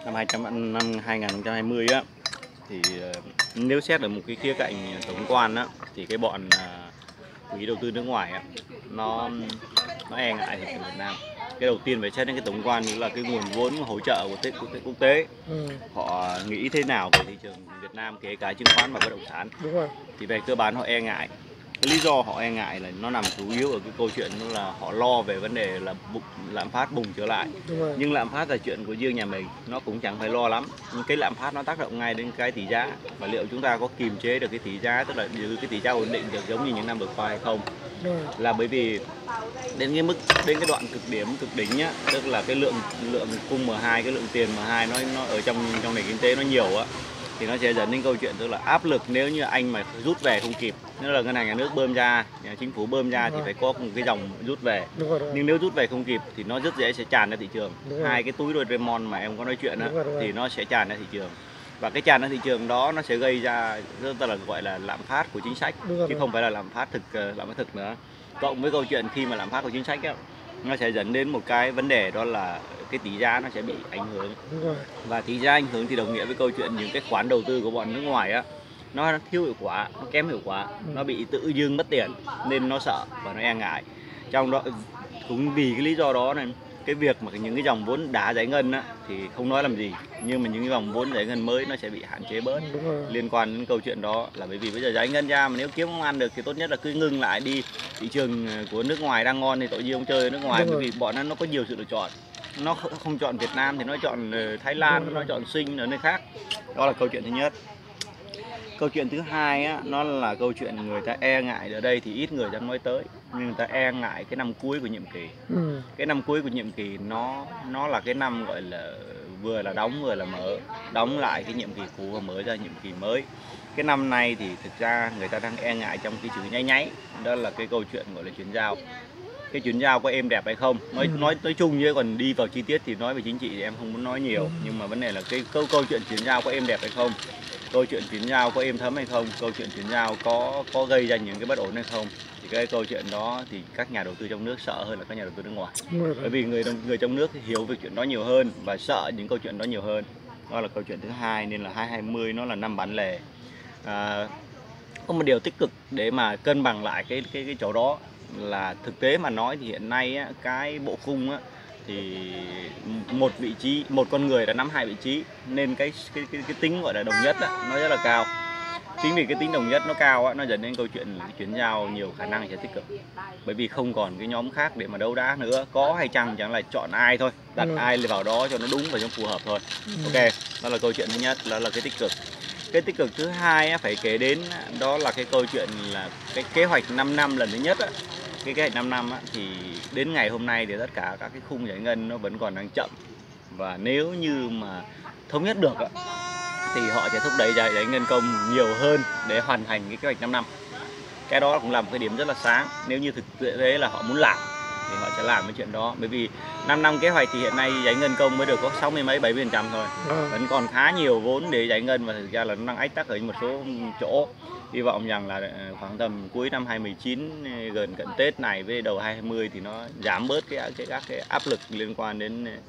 năm 2020 á thì nếu xét ở một cái khía cạnh tổng quan á thì cái bọn quỹ đầu tư nước ngoài á nó e ngại thị trường Việt Nam. Cái đầu tiên phải xét đến cái tổng quan là cái nguồn vốn hỗ trợ của quốc tế. Họ nghĩ thế nào về thị trường Việt Nam, kể cả chứng khoán và bất động sản. Đúng rồi. Thì về cơ bản họ e ngại. Cái lý do họ e ngại là nó nằm chủ yếu ở cái câu chuyện đó là họ lo về vấn đề là lạm phát bùng trở lại. Nhưng lạm phát là chuyện của riêng nhà mình, nó cũng chẳng phải lo lắm. Nhưng cái lạm phát nó tác động ngay đến cái tỷ giá, và liệu chúng ta có kiềm chế được cái tỷ giá, tức là giữ cái tỷ giá ổn định được giống như những năm vừa qua hay không? Là bởi vì đến cái đoạn cực đỉnh nhá, tức là cái lượng cung M2, cái lượng tiền M2 nó ở trong nền kinh tế nó nhiều á, thì nó sẽ dẫn đến câu chuyện tức là áp lực nếu như anh mà rút về không kịp, nếu là ngân hàng nhà nước bơm ra, chính phủ bơm ra thì phải có một cái dòng rút về. Nhưng nếu rút về không kịp thì nó rất dễ sẽ tràn ra thị trường. Hai cái túi Doraemon mà em có nói chuyện á thì nó sẽ tràn ra thị trường, và cái tràn ra thị trường đó nó sẽ gây ra rất là gọi là lạm phát của chính sách, chứ không phải là lạm phát thực nữa. Cộng với câu chuyện khi mà lạm phát của chính sách á, nó sẽ dẫn đến một cái vấn đề đó là cái tỷ giá nó sẽ bị ảnh hưởng. Và tỷ giá ảnh hưởng thì đồng nghĩa với câu chuyện những cái khoản đầu tư của bọn nước ngoài á nó thiếu hiệu quả, nó kém hiệu quả, nó bị tự dưng mất tiền nên nó sợ và nó e ngại. Trong đó cũng vì cái lý do đó nên cái việc mà những cái dòng vốn đã giải ngân á thì không nói làm gì, nhưng mà những cái dòng vốn giải ngân mới nó sẽ bị hạn chế bớt. Liên quan đến câu chuyện đó là bởi vì bây giờ giải ngân ra mà nếu kiếm không ăn được thì tốt nhất là cứ ngưng lại đi. Thị trường của nước ngoài đang ngon thì tội gì không chơi ở nước ngoài, bởi vì bọn nó có nhiều sự lựa chọn. Nó không chọn Việt Nam thì nó chọn Thái Lan, nó chọn Sing ở nơi khác. Đó là câu chuyện thứ nhất. Câu chuyện thứ hai á, nó là câu chuyện người ta e ngại. Ở đây thì ít người dám nói tới, nhưng người ta e ngại cái năm cuối của nhiệm kỳ. Cái năm cuối của nhiệm kỳ nó là cái năm gọi là vừa là đóng vừa là mở, đóng lại cái nhiệm kỳ cũ và mở ra nhiệm kỳ mới. Cái năm nay thì thực ra người ta đang e ngại trong cái chữ nháy, đó là cái câu chuyện gọi là chuyển giao. Cái chuyển giao có êm đẹp hay không, nói chung, chứ còn đi vào chi tiết thì nói về chính trị thì em không muốn nói nhiều. Nhưng mà vấn đề là cái câu chuyện chuyển giao có êm đẹp hay không, câu chuyện chuyển giao có êm thấm hay không, câu chuyện chuyển giao có gây ra những cái bất ổn hay không, thì cái câu chuyện đó thì các nhà đầu tư trong nước sợ hơn là các nhà đầu tư nước ngoài. Bởi vì người trong nước hiểu về chuyện đó nhiều hơn và sợ những câu chuyện đó nhiều hơn. Đó là câu chuyện thứ hai, nên là 2020 nó là năm bản lề. Có một điều tích cực để mà cân bằng lại cái chỗ đó là thực tế mà nói thì hiện nay á, cái bộ khung á, thì một con người đã nắm hai vị trí, nên cái tính gọi là đồng nhất á, nó rất là cao. Chính vì cái tính đồng nhất nó cao á, nó dẫn đến câu chuyện chuyển giao nhiều khả năng sẽ tích cực, bởi vì không còn cái nhóm khác để mà đấu đá nữa. Có hay chăng chẳng là chọn ai thôi, đặt ai vào đó cho nó đúng và cho nó phù hợp thôi. Ok, đó là câu chuyện thứ nhất, đó là cái tích cực. Cái tích cực thứ hai á, phải kể đến đó là cái câu chuyện là cái kế hoạch 5 năm lần thứ nhất á. Cái kế hoạch 5 năm á, thì đến ngày hôm nay thì tất cả các cái khung giải ngân nó vẫn còn đang chậm, và nếu như mà thống nhất được á, thì họ sẽ thúc đẩy giải ngân công nhiều hơn để hoàn thành cái kế hoạch 5 năm. Cái đó cũng là một cái điểm rất là sáng. Nếu như thực tế là họ muốn làm thì họ sẽ làm cái chuyện đó. Bởi vì 5 năm kế hoạch thì hiện nay giải ngân công mới được có 60 mấy 70% thôi. Vẫn còn khá nhiều vốn để giải ngân, và thực ra là nó đang ách tắc ở một số chỗ. Hy vọng rằng là khoảng tầm cuối năm 2019 gần cận Tết này với đầu 2020 thì nó giảm bớt các cái áp lực liên quan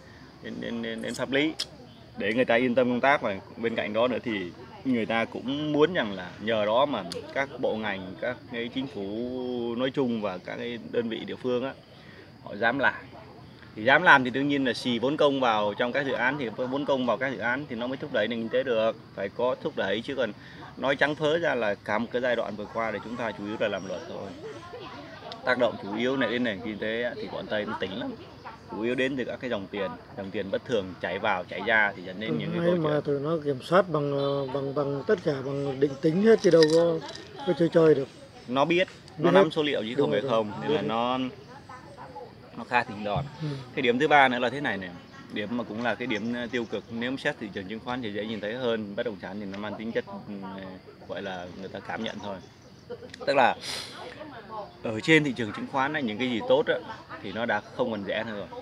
đến pháp lý để người ta yên tâm công tác. Và bên cạnh đó nữa thì người ta cũng muốn rằng là nhờ đó mà các bộ ngành, các cái chính phủ nói chung và các cái đơn vị địa phương á, họ dám làm. Thì dám làm thì đương nhiên là xì vốn công vào trong các dự án, thì vốn công vào các dự án thì nó mới thúc đẩy nền kinh tế được, phải có thúc đẩy. Chứ còn nói trắng phớ ra là cả một cái giai đoạn vừa qua thì chúng ta chủ yếu là làm luật thôi. Tác động chủ yếu này đến nền kinh tế thì bọn Tây nó tỉnh lắm, chủ yếu đến từ các cái dòng tiền bất thường chảy vào chảy ra thì dẫn đến những cái câu chuyện mà tụi nó kiểm soát bằng tất cả bằng định tính hết, chứ đâu có chơi được. Nó biết, nó nắm số liệu chứ không phải không, nên là nó khá thính đòn. Cái điểm thứ ba nữa là thế này này, điểm mà cũng là cái điểm tiêu cực nếu mà xét thị trường chứng khoán thì dễ nhìn thấy hơn. Bất động sản thì nó mang tính chất gọi là người ta cảm nhận thôi. Tức là ở trên thị trường chứng khoán ấy, những cái gì tốt ấy, thì nó đã không còn rẻ nữa rồi.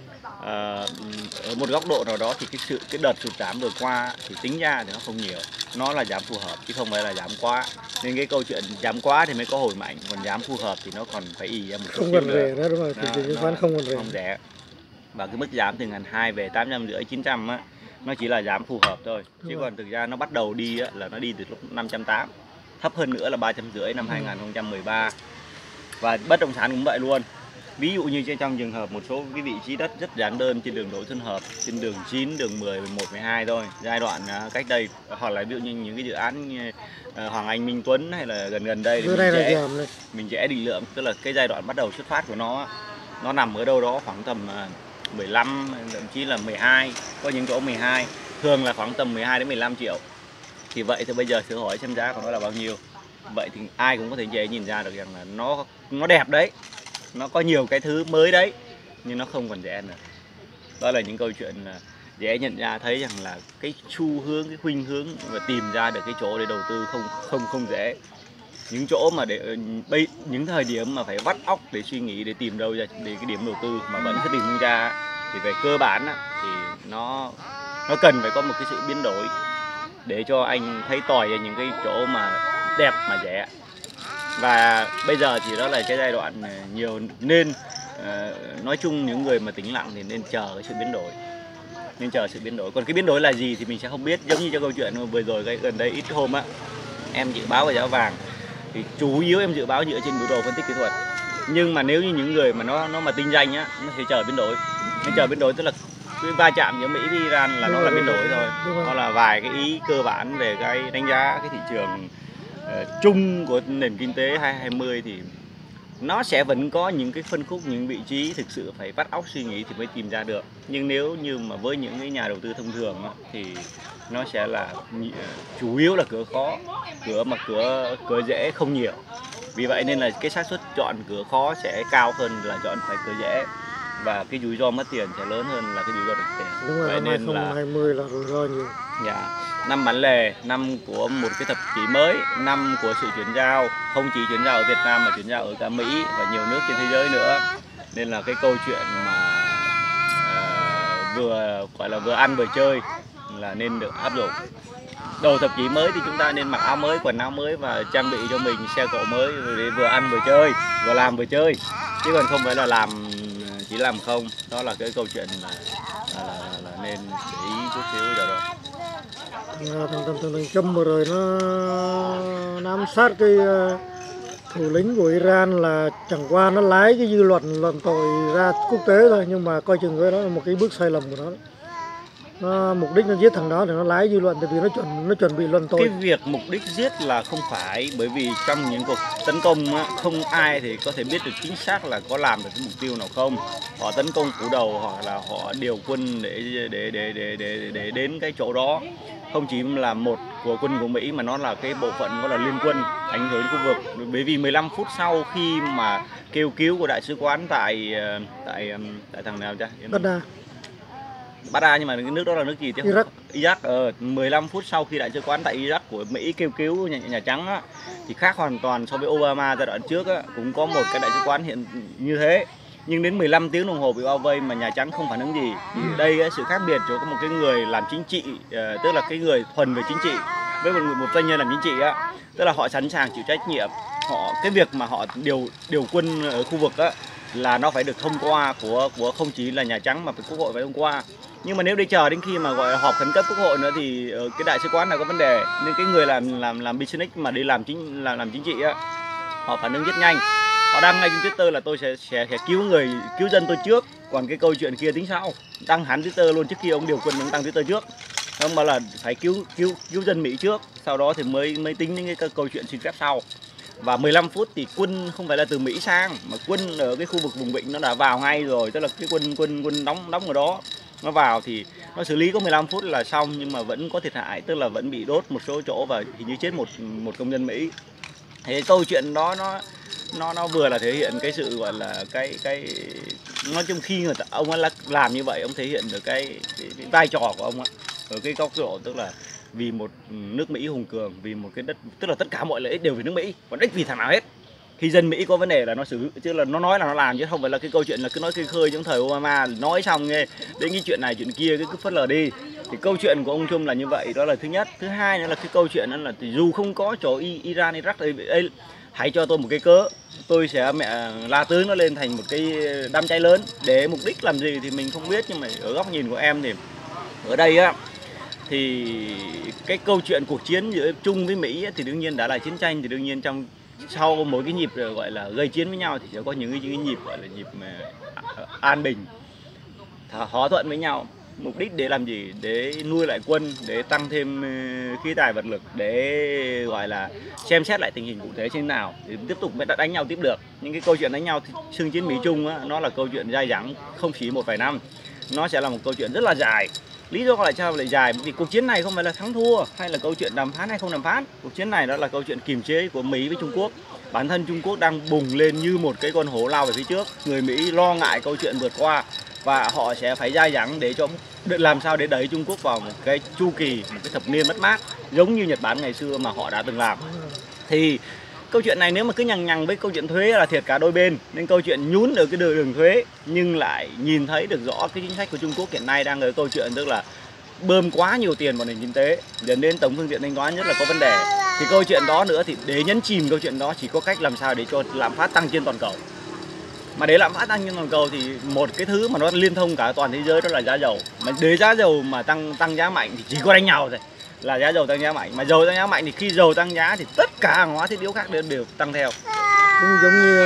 Ở một góc độ nào đó thì cái đợt sụt giảm vừa qua thì tính ra thì nó không nhiều, nó là giảm phù hợp chứ không phải là giảm quá. Nên cái câu chuyện giảm quá thì mới có hồi mạnh, còn giảm phù hợp thì nó còn phải ì ra một chút. Không còn rẻ nữa, đúng rồi. Thị trường chứng khoán không còn rẻ. Và cái mức giảm từ 1.200 về 850 900 á, nó chỉ là giảm phù hợp thôi, chứ còn thực ra nó bắt đầu đi là nó đi từ lúc 580, thấp hơn nữa là 350 năm 2013. Và bất động sản cũng vậy luôn. Ví dụ như trong trường hợp một số cái vị trí đất rất giản đơn trên đường Đỗ Xuân Hợp, trên đường 9, đường 10, 11, 12 thôi, giai đoạn cách đây, hoặc là ví dụ như những cái dự án Hoàng Anh, Minh Tuấn hay là gần đây thì mình sẽ định lượng, tức là cái giai đoạn bắt đầu xuất phát của nó nằm ở đâu đó khoảng tầm 15, thậm chí là 12, có những chỗ 12, thường là khoảng tầm 12 đến 15 triệu. Thì vậy thì bây giờ thử hỏi xem giá của nó là bao nhiêu. Vậy thì ai cũng có thể dễ nhìn ra được rằng là nó đẹp đấy, nó có nhiều cái thứ mới đấy, nhưng nó không còn rẻ nữa. Đó là những câu chuyện dễ nhận ra thấy rằng là cái xu hướng, cái khuynh hướng và tìm ra được cái chỗ để đầu tư không dễ. Những chỗ mà những thời điểm mà phải vắt óc để suy nghĩ để tìm đâu ra để cái điểm đầu tư mà vẫn cứ tìm không ra, thì về cơ bản thì nó cần phải có một cái sự biến đổi để cho anh thấy tòi ra những cái chỗ mà đẹp mà rẻ. Và bây giờ thì đó là cái giai đoạn nhiều, nên nói chung những người mà tĩnh lặng thì nên chờ cái sự biến đổi. Còn cái biến đổi là gì thì mình sẽ không biết. Giống như cho câu chuyện vừa rồi gần đây ít hôm em dự báo về giá vàng thì chủ yếu em dự báo dựa trên biểu đồ phân tích kỹ thuật. Nhưng mà nếu như những người mà nó mà tinh danh nó sẽ chờ biến đổi. Nên chờ biến đổi tức là cái va chạm giữa Mỹ với Iran là nó là biến đổi thôi. Nó là vài cái ý cơ bản về cái đánh giá cái thị trường chung của nền kinh tế 2020 thì nó sẽ vẫn có những cái phân khúc, những vị trí thực sự phải vắt óc suy nghĩ thì mới tìm ra được. Nhưng nếu như mà với những cái nhà đầu tư thông thường thì nó sẽ là chủ yếu là cửa khó, cửa dễ không nhiều. Vì vậy nên là cái xác suất chọn cửa khó sẽ cao hơn là chọn phải cửa dễ, và cái rủi ro mất tiền sẽ lớn hơn là cái rủi ro được tiền. Đúng rồi, năm 2020 là rủi ro nhiều. Dạ. Năm bản lề, năm của một cái thập kỷ mới, năm của sự chuyển giao, không chỉ chuyển giao ở Việt Nam mà chuyển giao ở cả Mỹ và nhiều nước trên thế giới nữa. Nên là cái câu chuyện mà vừa ăn vừa chơi là nên được áp dụng. Đầu thập kỷ mới thì chúng ta nên mặc áo mới, quần áo mới và trang bị cho mình xe cộ mới để vừa ăn vừa chơi, vừa làm vừa chơi. Chứ còn không phải là chỉ làm không. Đó là cái câu chuyện là nên để ý chút xíu rồi đó. Thằng Trump vừa rồi nó ám sát cái thủ lĩnh của Iran, là chẳng qua nó lái cái dư luận tội ra quốc tế thôi, nhưng mà coi chừng cái đó là một cái bước sai lầm của nó. Nó mục đích nó giết thằng đó thì nó lái dư luận, tại vì nó chuẩn bị luận tội. Cái việc mục đích giết là không phải, bởi vì trong những cuộc tấn công không ai thì có thể biết được chính xác là có làm được cái mục tiêu nào không. Họ tấn công phủ đầu hoặc là họ điều quân để đến cái chỗ đó. Không chỉ là một của quân của Mỹ mà nó là cái bộ phận gọi là liên quân ảnh hưởng đến khu vực. Bởi vì 15 phút sau khi mà kêu cứu của đại sứ quán tại thằng nào chứ? Baghdad, nhưng mà cái nước đó là nước gì chứ? Iraq. 15 phút sau khi đại sứ quán tại Iraq của Mỹ kêu cứu Nhà Trắng thì khác hoàn toàn so với Obama giai đoạn trước cũng có một cái đại sứ quán hiện như thế, nhưng đến 15 tiếng đồng hồ bị bao vây mà Nhà Trắng không phản ứng gì. Thì đây sự khác biệt chỗ có một cái người làm chính trị, tức là cái người thuần về chính trị với một doanh nhân làm chính trị tức là họ sẵn sàng chịu trách nhiệm. Cái việc mà họ điều quân ở khu vực là nó phải được thông qua của không chỉ là Nhà Trắng mà phải Quốc hội phải thông qua. Nhưng mà nếu đi chờ đến khi mà gọi là họp khẩn cấp Quốc hội nữa thì cái đại sứ quán này có vấn đề, nên cái người làm business mà đi làm chính trị họ phản ứng rất nhanh. Họ đăng ngay trên Twitter là tôi sẽ cứu dân tôi trước, còn cái câu chuyện kia tính sau. Đăng hẳn Twitter luôn trước khi ông điều quân ông đăng Twitter trước. Ông bảo là phải cứu dân Mỹ trước, sau đó thì mới tính những cái câu chuyện xin phép sau. Và 15 phút thì quân không phải là từ Mỹ sang, mà quân ở cái khu vực vùng vịnh nó đã vào ngay rồi, tức là cái quân đóng ở đó. Nó vào thì nó xử lý có 15 phút là xong, nhưng mà vẫn có thiệt hại, tức là vẫn bị đốt một số chỗ và hình như chết một công dân Mỹ. Thế câu chuyện đó nó vừa là thể hiện cái sự gọi là cái nói chung khi ông ấy làm như vậy, ông thể hiện được cái vai trò của ông ấy ở cái góc độ, tức là vì một nước Mỹ hùng cường, vì một cái đất, tức là tất cả mọi lợi ích đều vì nước Mỹ, còn ích vì thằng nào hết. Khi dân Mỹ có vấn đề là nó xử, chứ là nó nói là nó làm, chứ không phải là cái câu chuyện là cứ nói khơi khơi giống thời Obama, nói xong nghe đến cái chuyện này chuyện kia cứ phớt lờ đi. Thì câu chuyện của ông Trump là như vậy, đó là thứ nhất. Thứ hai nữa là cái câu chuyện đó là dù không có chỗ Iran, Iraq, hãy cho tôi một cái cớ, tôi sẽ la tướng nó lên thành một cái đám cháy lớn. Để mục đích làm gì thì mình không biết, nhưng mà ở góc nhìn của em thì ở đây thì cái câu chuyện cuộc chiến giữa Trung với Mỹ thì đương nhiên đã là chiến tranh, thì đương nhiên sau mỗi cái nhịp gọi là gây chiến với nhau thì sẽ có những cái nhịp gọi là nhịp an bình, hòa thuận với nhau. Mục đích để làm gì? Để nuôi lại quân, để tăng thêm khí tài vật lực, để gọi là xem xét lại tình hình cụ thể thế nào để tiếp tục mới đánh nhau tiếp được. Những cái câu chuyện đánh nhau xương chiến Mỹ Trung á, nó là câu chuyện dai dẳng, không chỉ một vài năm, nó sẽ là một câu chuyện rất là dài. Lý do là sao lại dài? Bởi vì cuộc chiến này không phải là thắng thua hay là câu chuyện đàm phán hay không đàm phán. Cuộc chiến này đó là câu chuyện kiềm chế của Mỹ với Trung Quốc. Bản thân Trung Quốc đang bùng lên như một cái con hổ lao về phía trước. Người Mỹ lo ngại câu chuyện vượt qua và họ sẽ phải dai dẳng để làm sao để đẩy Trung Quốc vào một cái chu kỳ, một cái thập niên mất mát giống như Nhật Bản ngày xưa mà họ đã từng làm. Thì câu chuyện này nếu mà cứ nhằng nhằng với câu chuyện thuế là thiệt cả đôi bên. Nên câu chuyện nhún ở cái đường thuế nhưng lại nhìn thấy được rõ cái chính sách của Trung Quốc hiện nay đang ở câu chuyện tức là bơm quá nhiều tiền vào nền kinh tế, dẫn đến tổng phương tiện thanh toán nhất là có vấn đề. Thì câu chuyện đó nữa thì để nhấn chìm câu chuyện đó chỉ có cách làm sao để cho lạm phát tăng trên toàn cầu. Mà để lạm phát tăng trên toàn cầu thì một cái thứ mà nó liên thông cả toàn thế giới đó là giá dầu. Mà để giá dầu mà tăng giá mạnh thì chỉ có đánh nhau thôi, là giá dầu tăng giá mạnh. Mà dầu tăng giá mạnh thì khi dầu tăng giá thì tất cả hàng hóa thiết yếu khác đều tăng theo. Cũng giống như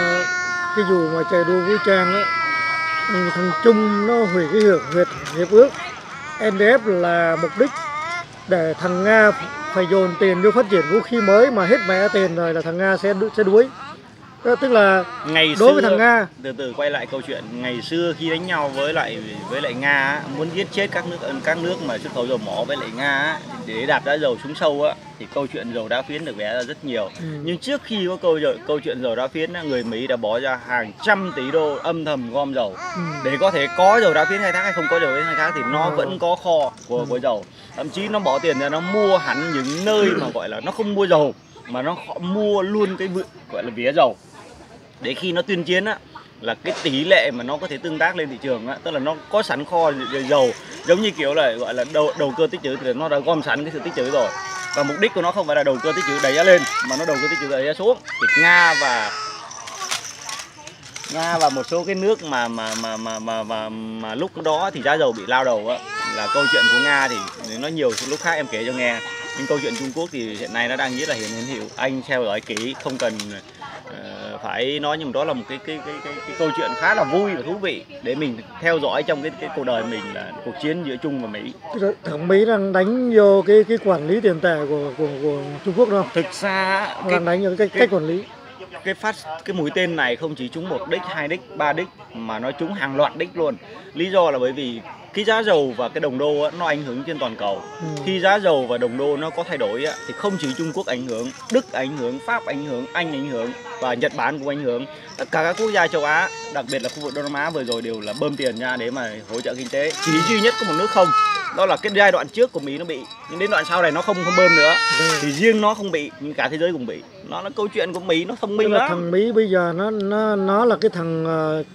cái vụ mà chạy đua vũ trang á, thằng Trung nó hủy cái hiệp ước NDF là mục đích để thằng Nga phải dồn tiền vô phát triển vũ khí mới, mà hết mẹ tiền rồi là thằng Nga sẽ đuối. Tức là đối với thằng Nga, từ quay lại câu chuyện ngày xưa khi đánh nhau với lại Nga muốn giết chết các nước mà xuất khẩu dầu mỏ với lại Nga để đạp giá dầu xuống sâu á, thì câu chuyện dầu đá phiến được vẽ ra rất nhiều. Nhưng trước khi có câu chuyện dầu đá phiến, người Mỹ đã bỏ ra hàng trăm tỷ đô âm thầm gom dầu để có thể có dầu đá phiến khai thác hay không có dầu đá phiến khai thác thì nó vẫn có kho của dầu. Thậm chí nó bỏ tiền ra nó mua hẳn những nơi mà gọi là nó không mua dầu mà nó mua luôn cái gọi là vía dầu. Để khi nó tuyên chiến á, là cái tỷ lệ mà nó có thể tương tác lên thị trường á, tức là nó có sẵn kho dầu, giống như kiểu là gọi là đầu cơ tích trữ, thì nó đã gom sẵn cái sự tích trữ rồi. Và mục đích của nó không phải là đầu cơ tích trữ đẩy giá lên mà nó đầu cơ tích trữ đẩy giá xuống. Thì Nga và một số cái nước mà lúc đó thì giá dầu bị lao đầu á, là câu chuyện của Nga thì nó nhiều lúc khác em kể cho nghe. Nhưng câu chuyện Trung Quốc thì hiện nay nó đang rất là hiển hiệu. Anh theo dõi kỹ, không cần phải nói, nhưng đó là một cái câu chuyện khá là vui và thú vị để mình theo dõi trong cái cuộc đời mình, là cuộc chiến giữa Trung và Mỹ. Thằng Mỹ đang đánh vô cái quản lý tiền tệ của Trung Quốc đâu? Thực ra đang đánh vô cái cách quản lý. Cái mũi tên này không chỉ trúng một đích, hai đích, ba đích mà nó trúng hàng loạt đích luôn. Lý do là bởi vì cái giá dầu và cái đồng đô á, nó ảnh hưởng trên toàn cầu. Khi giá dầu và đồng đô nó có thay đổi á, thì không chỉ Trung Quốc ảnh hưởng, Đức ảnh hưởng, Pháp ảnh hưởng, Anh ảnh hưởng và Nhật Bản cũng ảnh hưởng. Tất cả các quốc gia châu Á, đặc biệt là khu vực Đông Nam Á vừa rồi đều là bơm tiền ra để mà hỗ trợ kinh tế. Chỉ duy nhất có một nước không, đó là cái giai đoạn trước của Mỹ nó bị, nhưng đến đoạn sau này nó không bơm nữa. Thì riêng nó không bị, nhưng cả thế giới cũng bị. Nó là câu chuyện của Mỹ, nó thông minh lắm. Thằng Mỹ bây giờ nó là cái thằng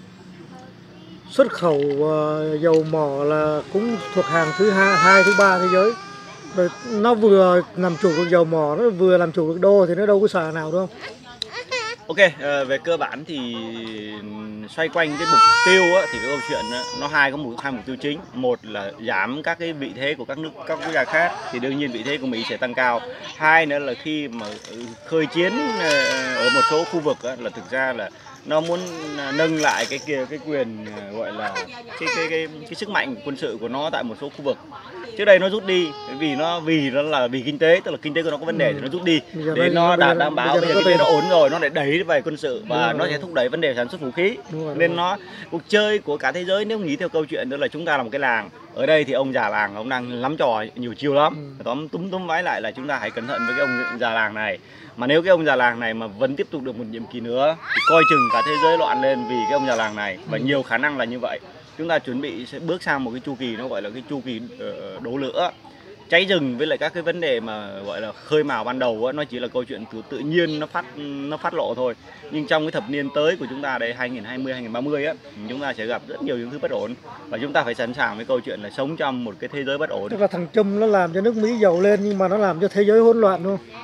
xuất khẩu dầu mỏ là cũng thuộc hàng thứ hai, thứ ba thế giới. Rồi nó vừa làm chủ được dầu mỏ, nó vừa làm chủ được đô thì nó đâu có sợ nào đâu. Ok, về cơ bản thì xoay quanh cái mục tiêu á, thì cái câu chuyện á, nó hai mục tiêu chính. Một là giảm các cái vị thế của các quốc gia khác, thì đương nhiên vị thế của Mỹ sẽ tăng cao. Hai nữa là khi mà khơi chiến ở một số khu vực á, là thực ra là nó muốn nâng lại cái quyền gọi là cái sức mạnh quân sự của nó tại một số khu vực. Trước đây nó rút đi vì nó là vì kinh tế, tức là kinh tế của nó có vấn đề thì nó rút đi để nó đảm bảo bây giờ kinh tế nó ổn rồi, nó để đẩy về quân sự và nó sẽ thúc đẩy vấn đề sản xuất vũ khí. Nên cuộc chơi của cả thế giới nếu nghĩ theo câu chuyện đó là chúng ta là một cái làng. Ở đây thì ông già làng ông đang lắm trò nhiều chiêu lắm. Túm vái lại là chúng ta hãy cẩn thận với cái ông già làng này. Mà nếu cái ông già làng này mà vẫn tiếp tục được một nhiệm kỳ nữa thì coi chừng cả thế giới loạn lên vì cái ông già làng này, và nhiều khả năng là như vậy. Chúng ta chuẩn bị sẽ bước sang một cái chu kỳ nó gọi là cái chu kỳ đổ lửa, cháy rừng, với lại các cái vấn đề mà gọi là khơi mào ban đầu á, nó chỉ là câu chuyện tự nhiên nó phát lộ thôi. Nhưng trong cái thập niên tới của chúng ta đây 2020 2030 á, chúng ta sẽ gặp rất nhiều những thứ bất ổn và chúng ta phải sẵn sàng với câu chuyện là sống trong một cái thế giới bất ổn. Tức là thằng Trump nó làm cho nước Mỹ giàu lên nhưng mà nó làm cho thế giới hỗn loạn luôn.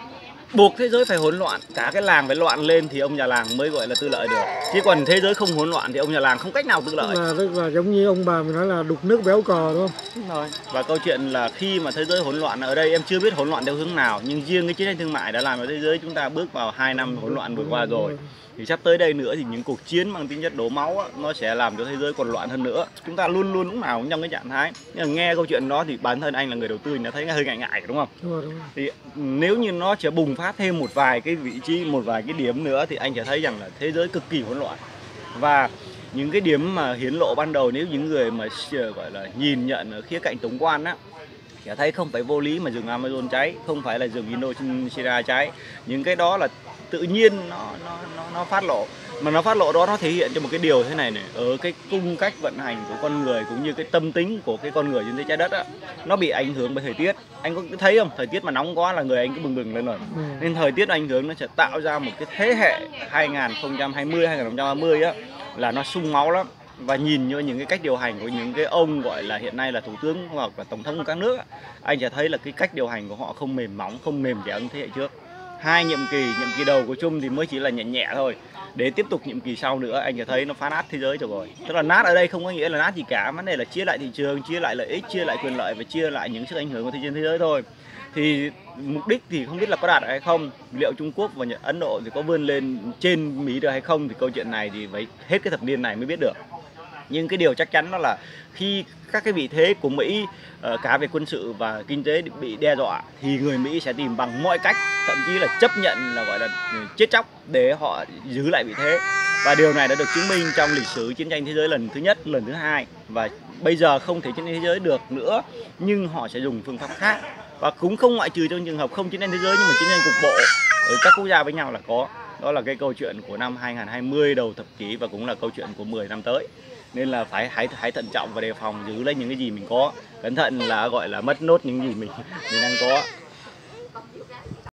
buộc thế giới phải hỗn loạn, cả cái làng phải loạn lên thì ông nhà làng mới gọi là tư lợi được. Chứ còn thế giới không hỗn loạn thì ông nhà làng không cách nào tư lợi. Tức là giống như ông bà mình nói là đục nước béo cò đúng không? Đúng rồi. Và câu chuyện là khi mà thế giới hỗn loạn, ở đây em chưa biết hỗn loạn theo hướng nào, nhưng riêng cái chiến tranh thương mại đã làm cho thế giới chúng ta bước vào 2 năm hỗn loạn vừa qua rồi. Thì sắp tới đây nữa thì những cuộc chiến mang tính chất đổ máu á, nó sẽ làm cho thế giới còn loạn hơn nữa. Chúng ta luôn luôn lúc nào cũng trong cái trạng thái. Nhưng mà nghe câu chuyện đó thì bản thân anh là người đầu tư đã thấy hơi ngại ngại đúng không? Đúng rồi. Thì nếu như nó sẽ bùng phát thêm một vài cái vị trí, một vài cái điểm nữa thì anh sẽ thấy rằng là thế giới cực kỳ hỗn loạn. Và những cái điểm mà hiển lộ ban đầu, nếu những người mà gọi là nhìn nhận ở khía cạnh tổng quan á, sẽ thấy không phải vô lý mà rừng Amazon cháy, không phải là rừng Indonesia cháy. Những cái đó là tự nhiên nó phát lộ. Mà nó phát lộ đó nó thể hiện cho một cái điều thế này này, ở cái cung cách vận hành của con người cũng như cái tâm tính của cái con người trên trái đất á, nó bị ảnh hưởng bởi thời tiết. Anh có thấy không? Thời tiết mà nóng quá là người anh cứ bừng bừng lên rồi. Nên thời tiết ảnh hưởng nó sẽ tạo ra một cái thế hệ 2020 2030 á là nó sung máu lắm. Và nhìn như những cái cách điều hành của những cái ông gọi là hiện nay là thủ tướng hoặc là tổng thống của các nước, anh sẽ thấy là cái cách điều hành của họ không mềm mỏng, không mềm dẻo như thế hệ trước. 2 nhiệm kỳ đầu của Trung thì mới chỉ là nhẹ nhẹ thôi, để tiếp tục nhiệm kỳ sau nữa anh sẽ thấy nó phá nát thế giới rồi. Tức là nát ở đây không có nghĩa là nát gì cả, vấn đề là chia lại thị trường, chia lại lợi ích, chia lại quyền lợi và chia lại những sức ảnh hưởng của trên thế giới thôi. Thì mục đích thì không biết là có đạt được hay không, liệu Trung Quốc và Ấn Độ thì có vươn lên trên Mỹ được hay không thì câu chuyện này thì phải hết cái thập niên này mới biết được. Nhưng cái điều chắc chắn đó là khi các cái vị thế của Mỹ cả về quân sự và kinh tế bị đe dọa thì người Mỹ sẽ tìm bằng mọi cách, thậm chí là chấp nhận là gọi là chết chóc để họ giữ lại vị thế. Và điều này đã được chứng minh trong lịch sử chiến tranh thế giới lần thứ nhất, lần thứ hai, và bây giờ không thể chiến tranh thế giới được nữa, nhưng họ sẽ dùng phương pháp khác. Và cũng không ngoại trừ trong trường hợp không chiến tranh thế giới nhưng mà chiến tranh cục bộ ở các quốc gia với nhau là có. Đó là cái câu chuyện của năm 2020 đầu thập kỷ và cũng là câu chuyện của 10 năm tới. Nên là hãy thận trọng và đề phòng, giữ lấy những cái gì mình có, cẩn thận là gọi là mất nốt những gì mình đang có.